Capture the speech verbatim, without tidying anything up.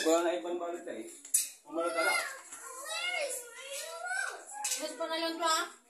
Wala na ibang balot eh. Umalot ala. Mas pa na lang to ah.